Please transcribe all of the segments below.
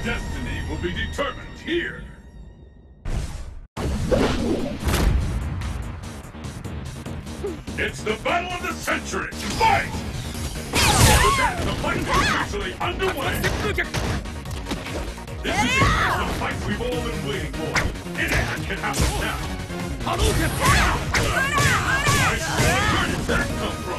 destiny will be determined here. It's the battle of the century! Fight! With that, the fight is officially underway! This is it! The fight we've all been waiting for! Anything can happen now! I swear, where did that come from?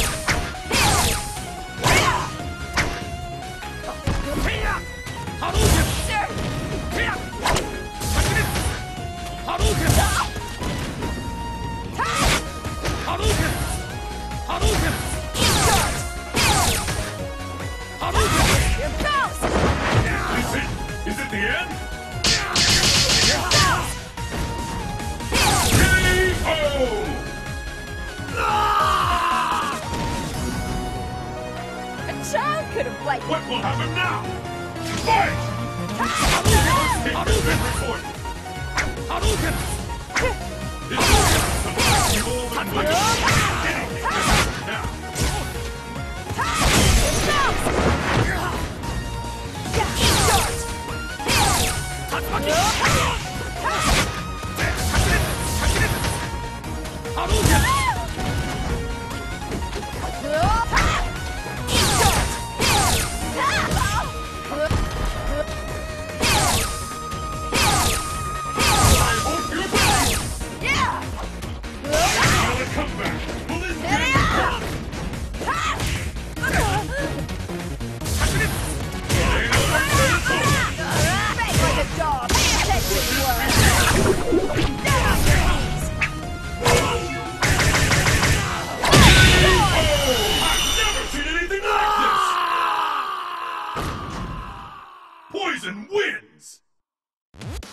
Is it the end? K.O. A child could have liked. What will happen now? Fight! This is the report. This is the fight we've all been waiting for. Anything can happen now. Poison wins!